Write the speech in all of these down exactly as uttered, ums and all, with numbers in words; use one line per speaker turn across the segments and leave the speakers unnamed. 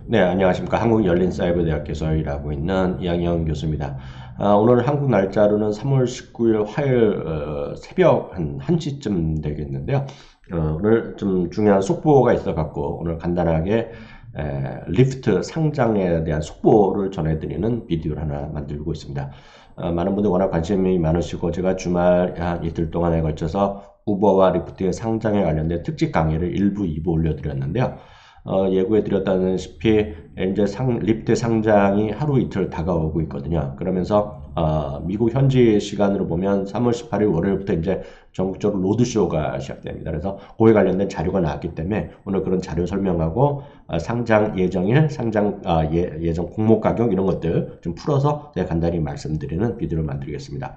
네, 안녕하십니까. 한국열린사이버대학교에서 일하고 있는 이양영 교수입니다. 아, 오늘 한국 날짜로는 삼월 십구일 화요일 어, 새벽 한 1시쯤 되겠는데요. 어, 오늘 좀 중요한 속보가 있어갖고 오늘 간단하게 에, 리프트 상장에 대한 속보를 전해드리는 비디오를 하나 만들고 있습니다. 어, 많은 분들 워낙 관심이 많으시고 제가 주말 한 이틀 동안에 걸쳐서 우버와 리프트의 상장에 관련된 특집 강의를 일부, 이부 올려드렸는데요. 어, 예고해드렸다시피 이제 상, 리프트 상장이 하루 이틀 다가오고 있거든요. 그러면서 어, 미국 현지 시간으로 보면 삼월 십팔일 월요일부터 이제 전국적으로 로드쇼가 시작됩니다. 그래서 그에 관련된 자료가 나왔기 때문에 오늘 그런 자료 설명하고 어, 상장 예정일, 상장 어, 예, 예정 공모 가격 이런 것들 좀 풀어서 제가 간단히 말씀드리는 비디오를 만들겠습니다.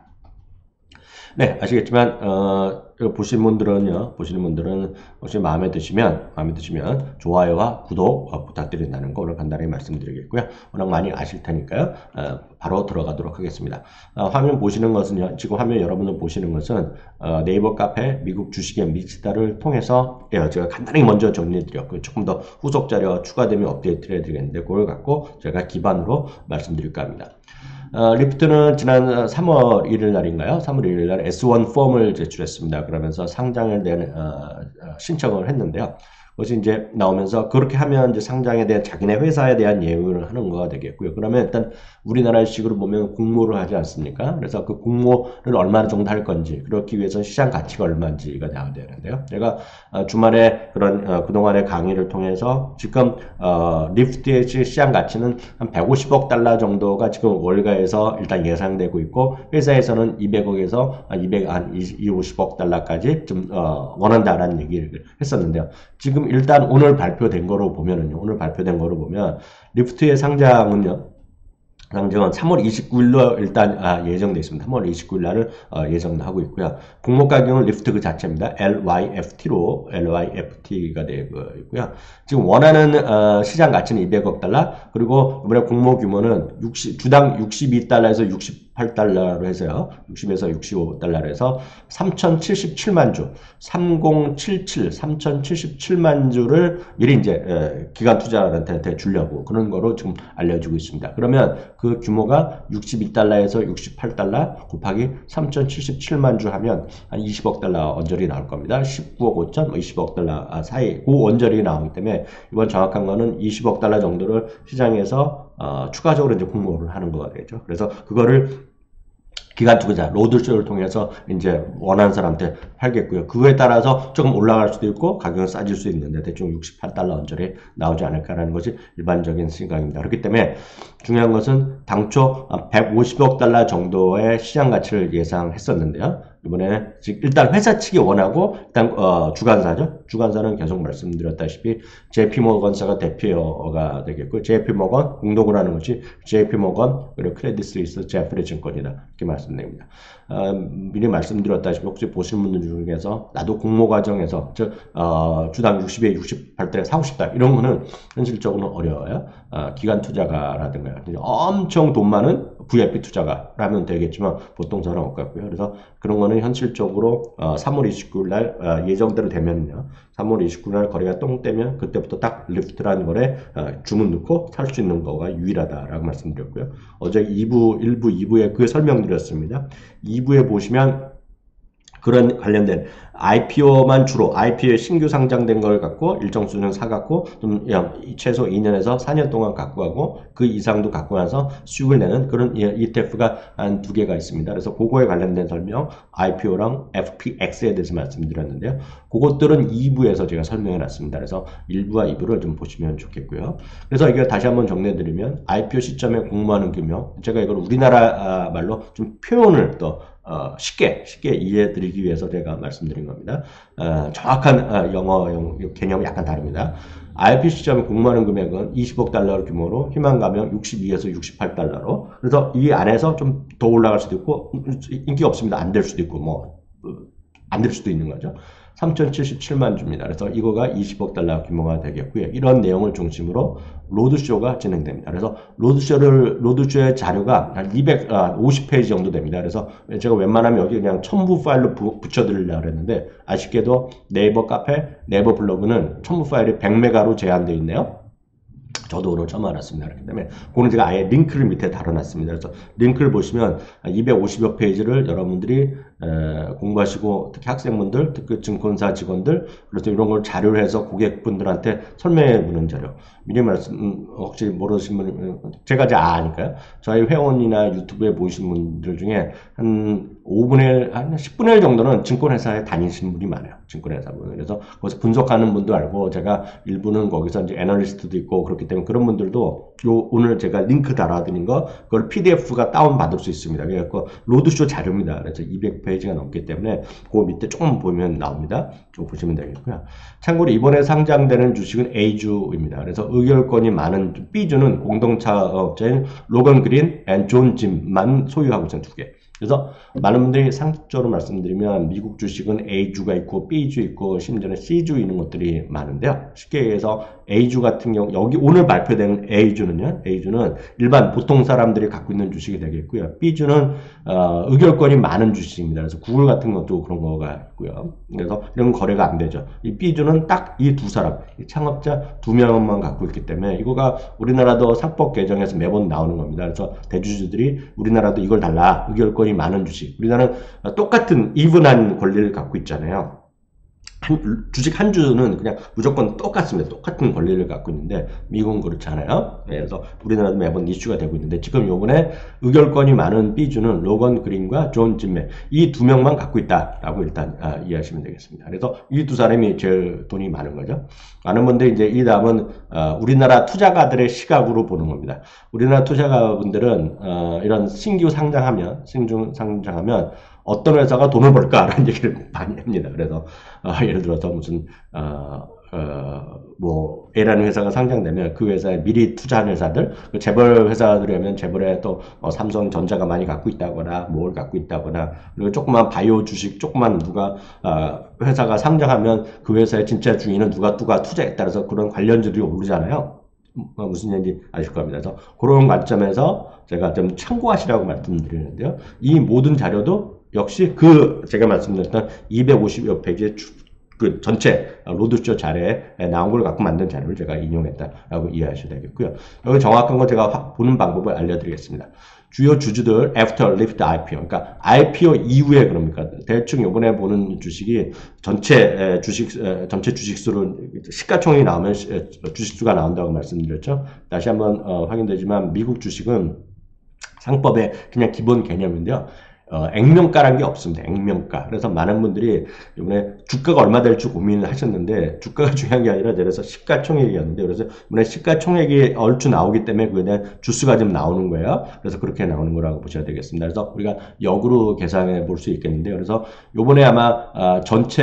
네, 아시겠지만 어, 이거 보시는 분들은요, 보시는 분들은 혹시 마음에 드시면 마음에 드시면 좋아요와 구독 어, 부탁드린다는 거 오늘 간단히 말씀드리겠고요. 워낙 많이 아실 테니까요. 어, 바로 들어가도록 하겠습니다. 어, 화면 보시는 것은요, 지금 화면 여러분들 보시는 것은 어, 네이버 카페 미국 주식의 미치다를 통해서 예, 제가 간단히 먼저 정리해드렸고요. 조금 더 후속 자료 추가되면 업데이트를 해드리겠는데 그걸 갖고 제가 기반으로 말씀드릴까 합니다. 어, 리프트는 지난 삼월 일일 날인가요? 삼월 일일 날 에스 원 폼을 제출했습니다. 그러면서 상장에 대한 어, 신청을 했는데요. 그것이 이제 나오면서 그렇게 하면 이제 상장에 대한 자기네 회사에 대한 예우를 하는 거가 되겠고요. 그러면 일단 우리나라식으로 보면 공모를 하지 않습니까? 그래서 그 공모를 얼마 정도 할 건지, 그렇기 위해서 시장 가치가 얼마인지가 나와야 되는데요. 제가 어, 주말에 그런 어, 그동안의 강의를 통해서 지금 어, 리프트의 시장 가치는 한 백오십억 달러 정도가 지금 월가에서 일단 예상되고 있고 회사에서는 이백억에서 이백, 한 이백오십억 달러까지 좀 어, 원한다라는 얘기를 했었는데요. 지금 일단 오늘 발표된 거로 보면은요. 오늘 발표된 거로 보면 리프트의 상장은요. 상장은 삼월 이십구일로 일단 아, 예정되어 있습니다. 삼월 이십구일 날을 어, 예정하고 있고요. 공모 가격은 리프트 그 자체입니다. 엘 와이 에프 티로 엘 와이 에프 티가 되고 있고요. 지금 원하는 어, 시장 가치는 이백억 달러, 그리고 이번에 공모 규모는 육십, 주당 육십이 달러에서 육십팔 달러로 해서요. 육십에서 육십오 달러로 해서 삼천칠십칠만 주, 삼천칠십칠, 삼천칠십칠만 주를 미리 이제 에, 기관 투자자한테 주려고 그런 거로 지금 알려주고 있습니다. 그러면 그 규모가 육십이 달러에서 육십팔 달러 곱하기 삼천칠십칠만 주 하면 한 이십억 달러 언저리 나올 겁니다. 십구억 오천, 뭐 이십억 달러 사이 그 언저리 나오기 때문에 이번 정확한 거는 이십억 달러 정도를 시장에서 어, 추가적으로 이제 공모를 하는 거가 되죠. 그래서 그거를 기관 투자, 로드쇼를 통해서 이제 원하는 사람한테 팔겠고요. 그거에 따라서 조금 올라갈 수도 있고 가격은 싸질 수 있는데 대충 육십팔 달러 언저리 나오지 않을까라는 것이 일반적인 생각입니다. 그렇기 때문에 중요한 것은 당초 백오십억 달러 정도의 시장 가치를 예상했었는데요. 이번에는 일단 회사 측이 원하고 일단 어, 주관사죠. 주관사는 계속 말씀드렸다시피 제이피모건사가 대표가 되겠고 제이피모건 공동으로 하는 것이 제이피모건 그리고 크레딧 스위스 제프리 증권이다 이렇게 말씀드립니다. 어, 미리 말씀드렸다시피 혹시 보시는 분들 중에서 나도 공모 과정에서 즉 어, 주당 육십에 육십팔 달에 사고 싶다 이런 거는 현실적으로 어려워요. 어, 기관 투자가라든가 엄청 돈 많은 브이아이피 투자가라면 되겠지만 보통 저는 없고요. 그래서 그런 거는 현실적으로 어, 삼월 이십구일 날 어, 예정대로 되면요. 삼월 이십구일 날 거래가 똥 떼면 그때부터 딱 리프트라는 거래 어, 주문 넣고 살 수 있는 거가 유일하다라고 말씀드렸고요. 어제 이 부, 일 부, 이 부에 그 설명드렸습니다. 이 부에 보시면 그런 관련된 아이피오만 주로 아이피오에 신규 상장된 걸 갖고 일정 수준 사갖고 좀 최소 이 년에서 사 년 동안 갖고 가고 그 이상도 갖고 나서 수익을 내는 그런 이티에프가 한 두 개가 있습니다. 그래서 그거에 관련된 설명 아이피오랑 에프피엑스에 대해서 말씀드렸는데요. 그것들은 이 부에서 제가 설명해 놨습니다. 그래서 일 부와 이 부를 좀 보시면 좋겠고요. 그래서 이걸 다시 한번 정리해드리면 아이피오 시점에 공모하는 규모, 제가 이걸 우리나라 말로 좀 표현을 또 어, 쉽게 쉽게 이해해드리기 위해서 제가 말씀드린 겁니다. 어, 정확한 어, 영어 개념이 약간 다릅니다. 아이피오 시점에 공모하는 금액은 이십억 달러 규모로 희망 가면 육십이에서 육십팔 달러로 그래서 이 안에서 좀 더 올라갈 수도 있고 인기가 없습니다. 안 될 수도 있고 뭐 안 될 수도 있는 거죠. 삼천칠십칠만 주입니다. 그래서 이거가 이십억 달러 규모가 되겠고요. 이런 내용을 중심으로 로드쇼가 진행됩니다. 그래서 로드쇼를, 로드쇼의 자료가 한 이백오십 페이지 정도 됩니다. 그래서 제가 웬만하면 여기 그냥 첨부 파일로 부, 붙여드리려고 했는데 아쉽게도 네이버 카페, 네이버 블로그는 첨부 파일이 백 메가로 제한되어 있네요. 저도 오늘 처음 알았습니다. 그렇기 때문에 그거는 제가 아예 링크를 밑에 달아놨습니다. 그래서 링크를 보시면 이백오십여 페이지를 여러분들이 에, 공부하시고 특히 학생분들, 특히 증권사 직원들 그래서 이런 걸 자료를 해서 고객분들한테 설명해 보는 자료. 미리 말씀 음, 혹시 모르시는 분 제가 이제 아니까요. 저희 회원이나 유튜브에 보시는 분들 중에 한 오분의 일, 한 십분의 일 정도는 증권회사에 다니시는 분이 많아요. 증권회사분. 그래서 거기서 분석하는 분도 알고 제가 일부는 거기서 이제 애널리스트도 있고 그렇기 때문에 그런 분들도 요 오늘 제가 링크 달아드린 거 그걸 피디에프가 다운 받을 수 있습니다. 그래서 로드쇼 자료입니다. 그래서 이백 페이지가 넘기 때문에 그 밑에 조금 보면 나옵니다. 좀 보시면 되겠고요. 참고로 이번에 상장되는 주식은 A주입니다. 그래서 의결권이 많은 B주는 공동차업자인 로건 그린 앤 존 짐만 소유하고 있는 두 개. 그래서 많은 분들이 상식적으로 말씀드리면 미국 주식은 A주가 있고 B주 있고 심지어는 C주 있는 것들이 많은데요. 쉽게 얘기해서 A주 같은 경우 여기 오늘 발표되는 A주는요. A주는 일반 보통 사람들이 갖고 있는 주식이 되겠고요. B주는 어, 의결권이 많은 주식입니다. 그래서 구글 같은 것도 그런 거가 있고요. 그래서 이런 거래가 안 되죠. 이 B주는 딱 이 두 사람, 이 창업자 두 명만 갖고 있기 때문에 이거가 우리나라도 상법 개정에서 매번 나오는 겁니다. 그래서 대주주들이 우리나라도 이걸 달라 의결권 이 많은 주식. 우리나라는 똑같은 이분한 권리를 갖고 있잖아요. 한, 주식 한 주는 그냥 무조건 똑같습니다. 똑같은 권리를 갖고 있는데 미국은 그렇지 않아요. 그래서 우리나라도 매번 이슈가 되고 있는데 지금 요번에 의결권이 많은 B주는 로건 그린과 존 짐메 이 두 명만 갖고 있다라고 일단 아, 이해하시면 되겠습니다. 그래서 이 두 사람이 제일 돈이 많은 거죠. 많은 분들이 이제 이 다음은 어, 우리나라 투자가들의 시각으로 보는 겁니다. 우리나라 투자가분들은 어, 이런 신규 상장하면 신규 상장하면 어떤 회사가 돈을 벌까라는 얘기를 많이 합니다. 그래서 어, 예를 들어서 무슨 어, 어, 뭐 A라는 회사가 상장되면 그 회사에 미리 투자한 회사들, 그 재벌 회사들이라면 재벌에 또 어, 삼성전자가 많이 갖고 있다거나 뭘 갖고 있다거나 그리고 조그만 바이오 주식 조그만 누가 어, 회사가 상장하면 그 회사의 진짜 주인은 누가 누가 투자했다 그래서 그런 관련주들이 오르잖아요. 무슨 얘기인지 아실 겁니다. 그래서 그런 관점에서 제가 좀 참고하시라고 말씀드리는데요. 이 모든 자료도 역시 그 제가 말씀드렸던 이백오십여 페이지의 그 전체 로드쇼 자료에 나온 걸 갖고 만든 자료를 제가 인용했다라고 이해하셔야 되겠고요. 여기 정확한 거 제가 보는 방법을 알려드리겠습니다. 주요 주주들 after lift 아이피오, 그러니까 아이피오 이후에 그럽니까? 대충 이번에 보는 주식이 전체 주식 전체 주식수를 시가총액이 나오면 주식수가 나온다고 말씀드렸죠. 다시 한번 어, 확인되지만 미국 주식은 상법의 그냥 기본 개념인데요. 어, 액면가라는 게 없습니다. 액면가. 그래서 많은 분들이 이번에 주가가 얼마 될지 고민을 하셨는데 주가가 중요한 게 아니라 그래서 시가총액이었는데 그래서 이번에 시가총액이 얼추 나오기 때문에 그에 대한 주수가 좀 나오는 거예요. 그래서 그렇게 나오는 거라고 보셔야 되겠습니다. 그래서 우리가 역으로 계산해 볼 수 있겠는데 그래서 이번에 아마 어,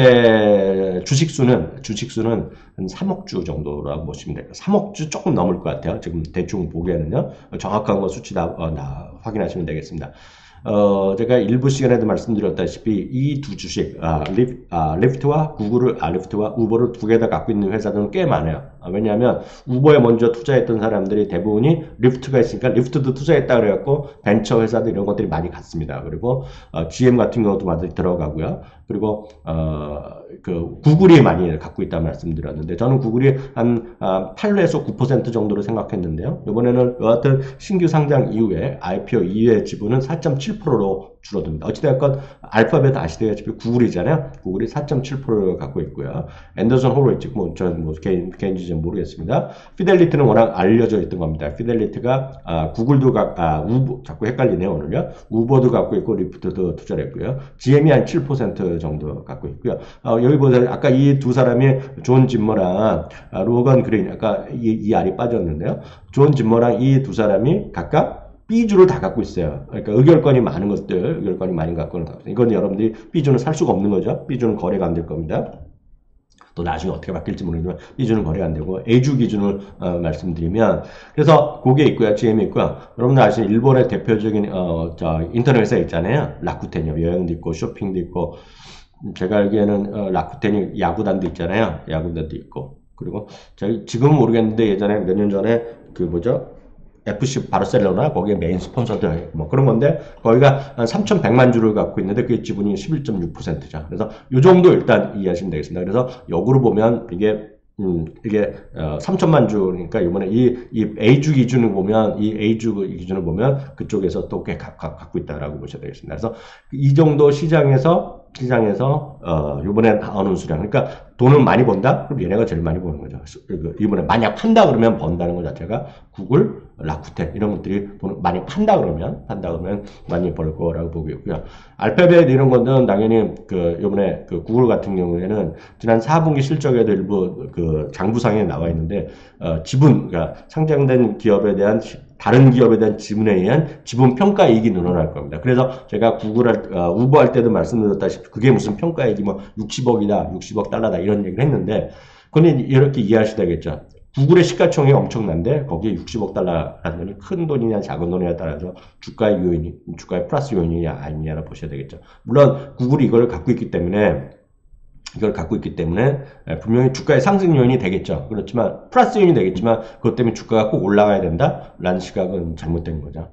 전체 주식수는 주식수는 한 삼억 주 정도라고 보시면 됩니다. 삼억 주 조금 넘을 것 같아요. 지금 대충 보기에는요. 정확한 거 수치 다 어, 나, 확인하시면 되겠습니다. 어, 제가 일부 시간에도 말씀드렸다시피 이 두 주식, 아, 리프, 아, 리프트와 구글을, 아, 리프트와 우버를 두 개 다 갖고 있는 회사들은 꽤 많아요. 아, 왜냐하면 우버에 먼저 투자했던 사람들이 대부분이 리프트가 있으니까 리프트도 투자했다 그래갖고 벤처 회사들 이런 것들이 많이 갔습니다. 그리고 어, 지엠 같은 경우도 많이 들어가고요. 그리고 어, 그 구글이 많이 갖고 있다고 말씀드렸는데 저는 구글이 한 아, 팔에서 구 퍼센트 정도로 생각했는데요. 이번에는 여하튼 신규 상장 이후에 아이피오 이후의 지분은 사 점 칠 퍼센트로 줄어듭니다. 어찌되었건 알파벳 아시다시피 구글이잖아요. 구글이 사 점 칠 퍼센트를 갖고 있고요. 앤더슨 호로이치, 뭐, 전 뭐, 개인, 개인지 좀 모르겠습니다. 피델리티는 워낙 알려져 있던 겁니다. 피델리티가, 아, 구글도 가, 아, 우버, 자꾸 헷갈리네요, 오늘요. 우버도 갖고 있고, 리프트도 투자를 했고요. 지엠이 한 칠 퍼센트 정도 갖고 있고요. 어, 여기 보세요. 아까 이 두 사람이 존 짐머랑, 아, 로건 그린, 아까 이, 이 알이 빠졌는데요. 존 짐머랑 이 두 사람이 각각 B주를 다 갖고 있어요. 그러니까 의결권이 많은 것들, 의결권이 많이 갖고 있는 것들. 이건 여러분들이 B주는 살 수가 없는 거죠. B주는 거래가 안 될 겁니다. 또 나중에 어떻게 바뀔지 모르지만 B주는 거래가 안 되고 A주 기준을 어, 말씀드리면 그래서 그게 있고요. 지엠이 있고요. 여러분들 아시는 일본의 대표적인 어, 저 인터넷 회사 있잖아요. 라쿠텐이요. 여행도 있고 쇼핑도 있고 제가 알기에는 어, 라쿠텐이 야구단도 있잖아요. 야구단도 있고 그리고 저희 지금은 모르겠는데 예전에 몇 년 전에 그 뭐죠? 에프씨 바르셀로나 거기에 메인 스폰서들 뭐 그런 건데 거기가 한 삼천백만 주를 갖고 있는데 그게 지분이 십일 점 육 퍼센트죠. 그래서 이 정도 일단 이해하시면 되겠습니다. 그래서 역으로 보면 이게 음, 이게, 어, 삼천만 주니까, 이번에 이, 이 A주 기준을 보면, 이 A주 기준을 보면, 그쪽에서 또 꽤 갖고 있다라고 보셔야 되겠습니다. 그래서, 이 정도 시장에서, 시장에서, 어, 이번에 나오는 수량. 그러니까, 돈을 많이 번다? 그럼 얘네가 제일 많이 버는 거죠. 이번에 만약 판다 그러면 번다는 것 자체가, 구글, 라쿠텐, 이런 것들이 돈을 많이 판다 그러면, 판다 그러면 많이 벌 거라고 보고 있고요. 알파벳 이런 거는 당연히, 그, 이번에 그 구글 같은 경우에는, 지난 사 분기 실적에도 일부, 그, 장부상에 나와 있는데, 어, 지분, 그러니까 상장된 기업에 대한 다른 기업에 대한 지분에 의한 지분 평가이익이 늘어날 겁니다. 그래서 제가 구글 할, 어, 우버 할 때도 말씀드렸다시피 그게 무슨 평가이익이 뭐 육십억이다, 육십억 달러다 이런 얘기를 했는데, 그건 이렇게 이해하셔야 되겠죠. 구글의 시가총액이 엄청난데 거기에 육십억 달러라는 돈이 큰 돈이냐 작은 돈이냐에 따라서 주가의 요인이, 주가의 플러스 요인이냐 아니냐를 보셔야 되겠죠. 물론 구글이 이걸 갖고 있기 때문에 이걸 갖고 있기 때문에 분명히 주가의 상승 요인이 되겠죠. 그렇지만 플러스 요인이 되겠지만 그것 때문에 주가가 꼭 올라가야 된다라는 시각은 잘못된 거죠.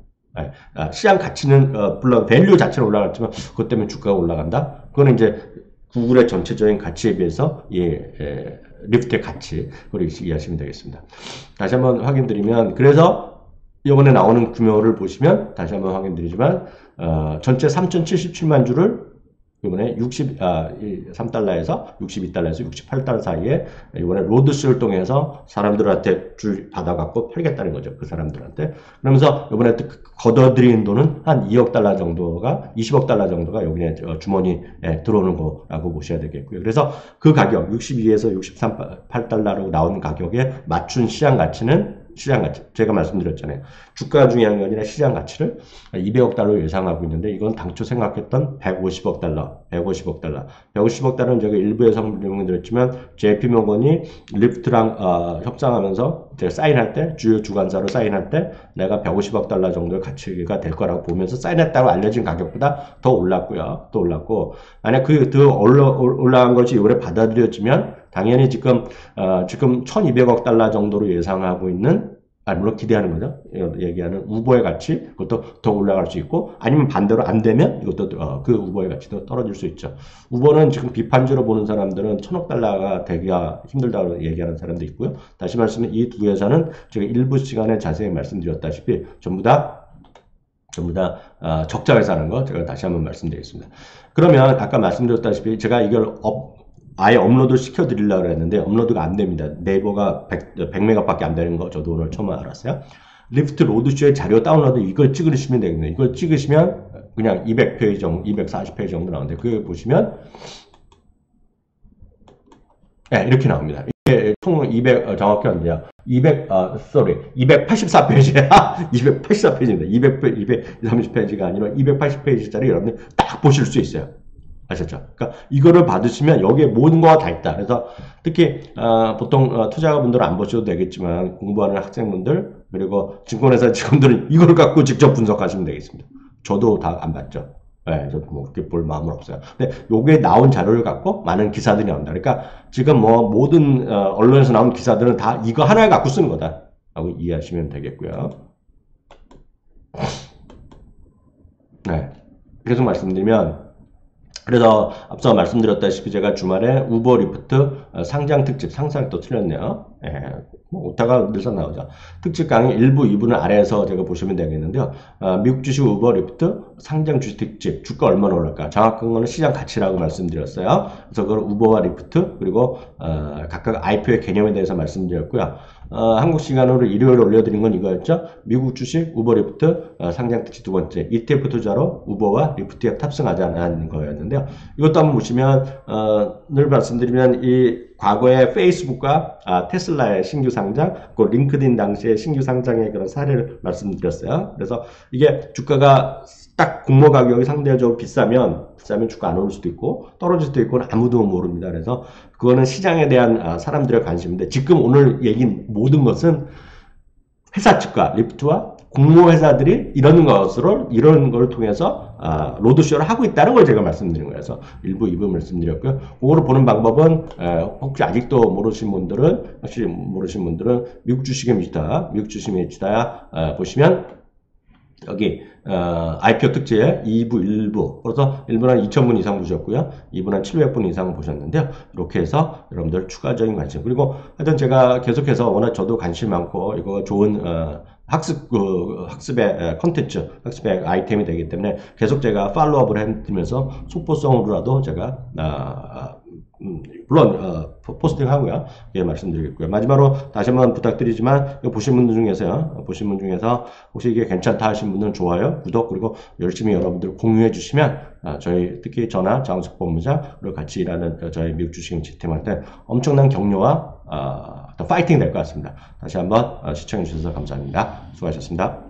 시장 가치는 물론 밸류 자체는 올라갔지만 그것 때문에 주가가 올라간다. 그거는 이제 구글의 전체적인 가치에 비해서 예, 예, 리프트의 가치 그걸 이해하시면 되겠습니다. 다시 한번 확인드리면 그래서 이번에 나오는 규모를 보시면 다시 한번 확인드리지만 어, 전체 삼천칠십칠만 주를 이번에 육십, 아, 삼 달러에서 육십이 달러에서 육십팔 달러 사이에 이번에 로드쇼를 통해서 사람들한테 줄 받아갖고 팔겠다는 거죠. 그 사람들한테. 그러면서 이번에 걷어들인 돈은 한 이억 달러 정도가, 이십억 달러 정도가 여기에 주머니에 들어오는 거라고 보셔야 되겠고요. 그래서 그 가격, 육십이에서 육십삼 달러로 나온 가격에 맞춘 시장 가치는 시장 가치. 제가 말씀드렸잖아요. 주가가 중요한 게 아니라 시장 가치를 이백억 달러로 예상하고 있는데 이건 당초 생각했던 백오십억 달러, 백오십억 달러. 백오십억 달러는 제가 일부에서 설명드렸지만 제이피모건이 리프트랑 어, 협상하면서 제가 사인할 때, 주요 주관사로 사인할 때 내가 백오십억 달러 정도의 가치가 될 거라고 보면서 사인했다고 알려진 가격보다 더 올랐고요. 더 올랐고 만약 그 더 올라간 것이 이번에 받아들여지면 당연히 지금 어, 지금 천이백억 달러 정도로 예상하고 있는 아, 물론 기대하는 거죠. 얘기하는 우버의 가치 그것도 더 올라갈 수 있고 아니면 반대로 안 되면 이것도 어, 그 우버의 가치도 떨어질 수 있죠. 우버는 지금 비판적으로 보는 사람들은 천억 달러가 되기가 힘들다고 얘기하는 사람도 있고요. 다시 말씀드리면 이 두 회사는 제가 일부 시간에 자세히 말씀드렸다시피 전부 다 전부 다 어, 적자 회사라는 거 제가 다시 한번 말씀드리겠습니다. 그러면 아까 말씀드렸다시피 제가 이걸 업 아예 업로드 시켜드리려고 했는데 업로드가 안 됩니다. 네이버가 백, 백 메가밖에 안 되는 거 저도 오늘 처음 알았어요. 리프트 로드쇼의 자료 다운로드 이걸 찍으시면 되겠네요. 이걸 찍으시면 그냥 이백 페이지 정도, 이백사십 페이지 정도 나오는데 그걸 보시면 네, 이렇게 나옵니다. 이게 총 이백, 어, 정확히 언제야? 이백, 아, sorry. 이백팔십사 페이지야. 이백팔십사 페이지입니다. 이백, 이백삼십 페이지가 아니라 이백팔십 페이지짜리 여러분들 딱 보실 수 있어요. 아셨죠? 그러니까 이거를 받으시면 여기에 모든 거가 다 있다. 그래서 특히 어, 보통 어, 투자자분들은 안 보셔도 되겠지만 공부하는 학생분들 그리고 증권회사 직원들은 이걸 갖고 직접 분석하시면 되겠습니다. 저도 다 안 봤죠. 네, 저도 뭐 그렇게 볼 마음은 없어요. 근데 요게 나온 자료를 갖고 많은 기사들이 나온다. 그러니까 지금 뭐 모든 어, 언론에서 나온 기사들은 다 이거 하나를 갖고 쓰는 거다. 라고 이해하시면 되겠고요. 네. 계속 말씀드리면 그래서 앞서 말씀드렸다시피 제가 주말에 우버 리프트 상장 특집 상상이 또 틀렸네요. 예, 뭐 오타가 늘상 나오죠. 특집 강의 일 부, 이 부는 아래에서 제가 보시면 되겠는데요. 어, 미국 주식 우버 리프트 상장 주식 특집 주가 얼마나 올랐까? 정확한 거는 시장 가치라고 말씀드렸어요. 그래서 그걸 우버와 리프트 그리고 어, 각각 아이피오의 개념에 대해서 말씀드렸고요. 어, 한국 시간으로 일요일 올려드린 건 이거였죠. 미국 주식 우버 리프트 어, 상장 특집 두 번째 이티에프 투자로 우버와 리프트에 탑승하자는 거였는데요. 이것도 한번 보시면 어, 늘 말씀드리면 이 과거에 페이스북과 아, 테슬라의 신규 상장, 그 링크드인 당시의 신규 상장의 그런 사례를 말씀드렸어요. 그래서 이게 주가가 딱 공모 가격이 상대적으로 비싸면 비싸면 주가 안 오를 수도 있고 떨어질 수도 있고 아무도 모릅니다. 그래서 그거는 시장에 대한 아, 사람들의 관심인데 지금 오늘 얘기한 모든 것은 회사 측과 리프트와 공모 회사들이 이런 것으로 이런 걸 통해서 아, 로드쇼를 하고 있다는 걸 제가 말씀드린 거예요. 그래서 일부, 이 부 말씀드렸고요. 그거를 보는 방법은 에, 혹시 아직도 모르신 분들은 혹시 모르신 분들은 미국 주식의 미치다, 미국 주식의 미치다 에, 보시면 여기 어, 아이피오 특집 이 부, 일 부. 그래서 일 부는 이천 분 이상 보셨고요. 이 부는 칠백 분 이상 보셨는데요. 이렇게 해서 여러분들 추가적인 관심. 그리고 하여튼 제가 계속해서 워낙 저도 관심 많고 이거 좋은 어, 학습 그 학습의 컨텐츠, 학습의 아이템이 되기 때문에 계속 제가 팔로우업을 해드리면서 속보성으로라도 제가 아, 음, 물론 어, 포스팅 하고요. 예, 말씀드리겠고요. 마지막으로 다시 한번 부탁드리지만 이거 보신 분들 중에서요. 보신 분 중에서 혹시 이게 괜찮다 하신 분들은 좋아요, 구독 그리고 열심히 여러분들 공유해 주시면 아, 저희 특히 저나 장석 본부장 그리고 같이 일하는 저희 미국 주식인지 팀한테 엄청난 격려와 아, 더 파이팅 될 것 같습니다. 다시 한번 시청해 주셔서 감사합니다. 수고하셨습니다.